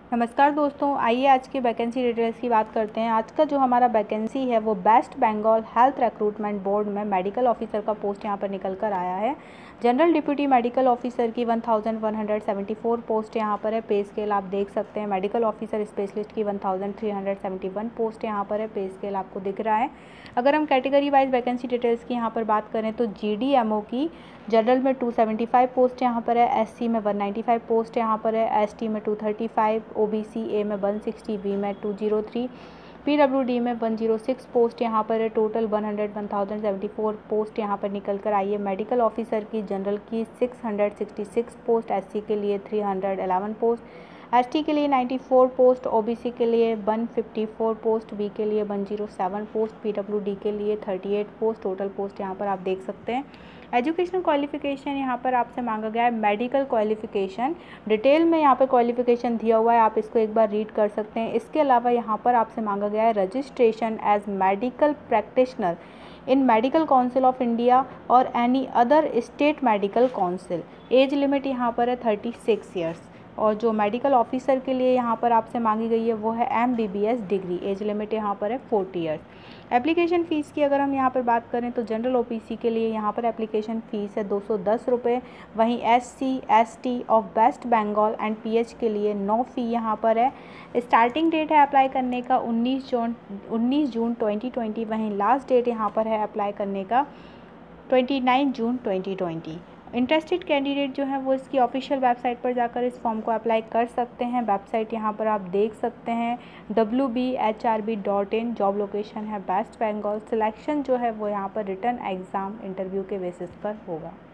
नमस्कार दोस्तों, आइए आज की वैकेंसी डिटेल्स की बात करते हैं। आज का जो हमारा वैकेंसी है वो West Bengal health recruitment board में मेडिकल ऑफिसर का पोस्ट यहाँ पर निकल कर आया है। जनरल डिप्यूटी मेडिकल ऑफिसर की 1174 पोस्ट यहाँ पर है। पे स्केल आप देख सकते हैं। मेडिकल ऑफिसर स्पेशलिस्ट की 1371 पोस्ट यहाँ पर है। पे स्केल आपको दिख रहा है। अगर हम कैटेगरी वाइज वैकेंसी डिटेल्स की यहाँ पर बात करें तो GDMO की जनरल में 275 पोस्ट यहाँ पर है। SC में 195 पोस्ट यहाँ पर है। ST में 235, OBC A में 160, B में 203, PWD में 106 पोस्ट यहाँ पर है। टोटल 1074 पोस्ट यहाँ पर निकल कर आई है। मेडिकल ऑफिसर की जनरल की 666 पोस्ट, SC के लिए 311 पोस्ट, ST के लिए 94 पोस्ट, OBC के लिए 154 पोस्ट, B के लिए 107 पोस्ट, PWD के लिए 38 पोस्ट। टोटल पोस्ट यहाँ पर आप देख सकते हैं। एजुकेशनल क्वालिफिकेशन यहाँ पर आपसे मांगा गया है मेडिकल क्वालिफिकेशन। डिटेल में यहाँ पर क्वालिफिकेशन दिया हुआ है, आप इसको एक बार रीड कर सकते हैं। इसके अलावा यहाँ पर आपसे मांगा गया है registration as medical practitioner in medical council of India और any other state medical council. Age limit यहाँ पर है 36 ईयर्स। और जो मेडिकल ऑफिसर के लिए यहाँ पर आपसे मांगी गई है वो है MBBS डिग्री। एज लिमिट यहाँ पर है 40 ईयर्स। एप्लीकेशन फ़ीस की अगर हम यहाँ पर बात करें तो जनरल OPC के लिए यहाँ पर एप्लीकेशन फ़ीस है 210 रुपये। वहीं SC ST of West Bengal and PH के लिए नो फ़ी यहाँ पर है। स्टार्टिंग डेट है अप्लाई करने का 19 जून 2020। वहीं लास्ट डेट यहाँ पर है अप्लाई करने का 29 जून 2020। इंटरेस्टेड कैंडिडेट जो है वो इसकी ऑफिशियल वेबसाइट पर जाकर इस फॉर्म को अप्लाई कर सकते हैं। वेबसाइट यहाँ पर आप देख सकते हैं wbhrb.in। जॉब लोकेशन है वेस्ट बंगाल। सिलेक्शन जो है वो यहाँ पर रिटन एग्ज़ाम इंटरव्यू के बेसिस पर होगा।